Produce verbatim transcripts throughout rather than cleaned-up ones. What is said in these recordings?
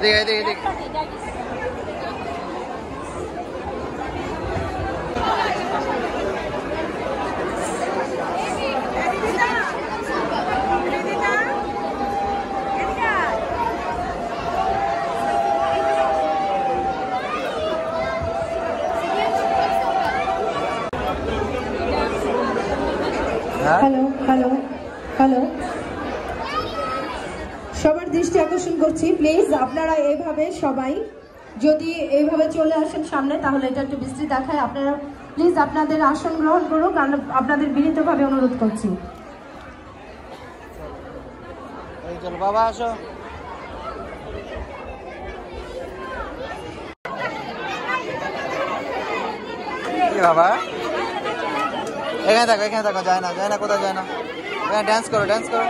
এদিকে এদিকে এদিকে হ্যালো হ্যালো হ্যালো সবার দৃষ্টি আকর্ষণ করছি প্লিজ আপনারা এইভাবে সবাই যদি এইভাবে চলে আসেন সামনে তাহলে এটা একটু বৃষ্টি দেখায় আপনারা প্লিজ আপনাদের আসন গ্রহণ করুন কারণ আপনাদের বিনীতভাবে অনুরোধ করছি এই চলো বাবা আসো কি বাবা এখানে থাকো এখানে থাকো যায় না যায় না কোথাও যায় না এখানে ডান্স করো ডান্স করো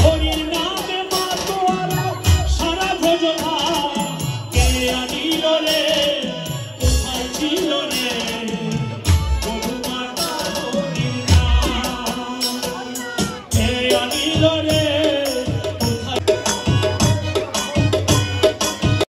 Lore